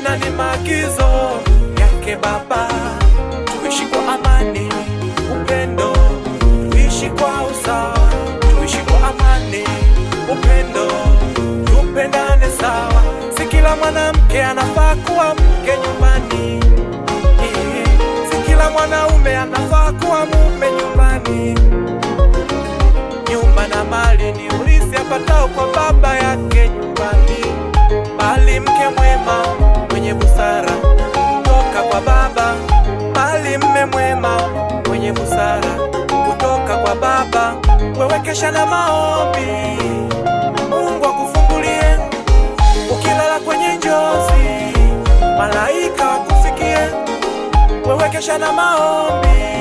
na ni maagizo yake Baba. Tuishi kwa amani, upendo, tuishi kwa usawa, tuishi kwa amani, upendo, tupendane sawa. Si kila mwanamke anafaa kuwa mke nyumbani, si kila mwanaume anafaa kuwa mume nyumbani. Nyumba na mali ni urithi apatao kwa baba yake nyumbani, bali mke mwema mwenye busara kutoka kwa baba, bali mme mwema mwenye busara kutoka kwa baba. Wewe kesha na maombi, Mungu akufungulie. Ukilala kwenye njozi, malaika wakufikie. Wewe kesha na maombi,